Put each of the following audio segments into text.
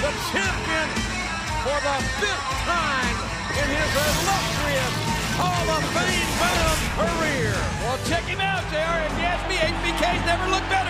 the champion for the 5th time in his illustrious Hall of Fame-bound career. Well, check him out, JR. If you ask me, HBK's never looked better.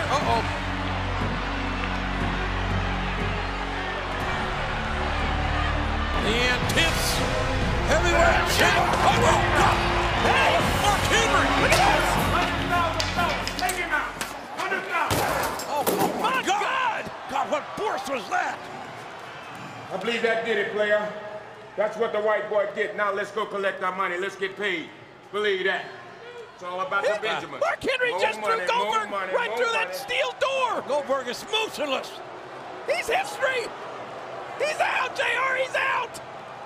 The intense heavyweight champ. Hey, Mark Henry. Look at this. Take him out. 100,000. Oh my God. God, what force was that? I believe that did it, player. That's what the white boy get. Now let's go collect our money. Let's get paid. Believe that. It's all about the Benjamins. Mark Henry More just money, threw Goldberg more money, right more through that money. steel door. Goldberg is motionless. He's history. He's out, JR. He's out.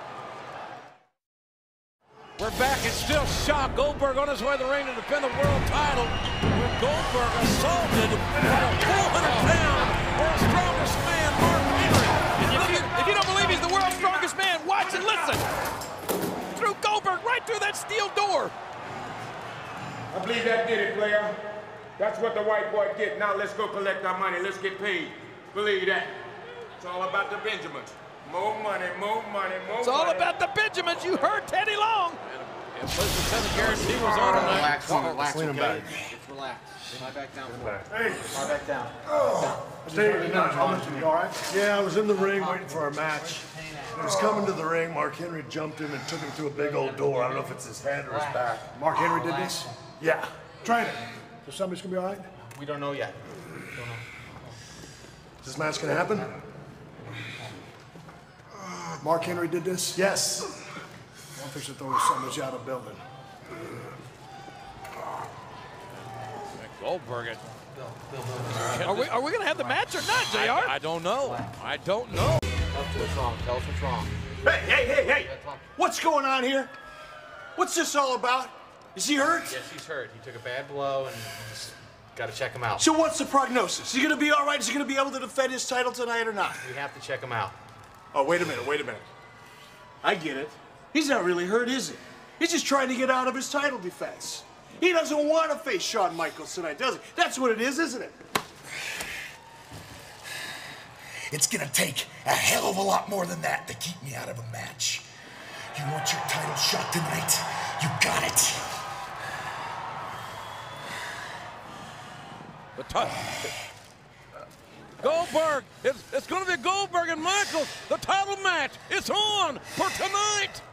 We're back and still shocked. Goldberg on his way to the ring to defend the world title. With Goldberg assaulted by a 400-pound world's strongest man, Mark Henry. If you don't believe he's the world's strongest man, watch and listen. Threw Goldberg right through that steel door. I believe that did it, player. That's what the white boy get. Now let's go collect our money. Let's get paid. Believe that. It's all about the Benjamins. More money, more money, more money. It's all about the Benjamins. You heard Teddy Long. And Blizzard said the guarantee was on tonight. Relax, relax, Clean him okay? back. Just relax. Lie back down. Hey, Lie back down. you all right? Yeah, I was in the ring waiting for our match. He was coming to the ring. Mark Henry jumped him and took him through a big old door. I don't know if it's his head or his back. Mark Henry did this? Yeah. Train it. So somebody's gonna be all right? We don't know yet. Is this match gonna happen? Mark Henry did this? Yes. I'm fixing to throw somebody out of the building. Goldberg. Are we going to have the match or not, JR? I don't know. I don't know. Tell us what's wrong. Tell us what's wrong. Hey! What's going on here? What's this all about? Is he hurt? Yes, he's hurt. He took a bad blow and just got to check him out. So what's the prognosis? Is he gonna be all right? Is he gonna be able to defend his title tonight or not? We have to check him out. Oh, wait a minute. I get it. He's not really hurt, is he? He's just trying to get out of his title defense. He doesn't want to face Shawn Michaels tonight, does he? That's what it is, isn't it? It's gonna take a hell of a lot more than that to keep me out of a match. You want your title shot tonight? You got it. Goldberg. It's going to be Goldberg and Michaels. The title match. It's on for tonight.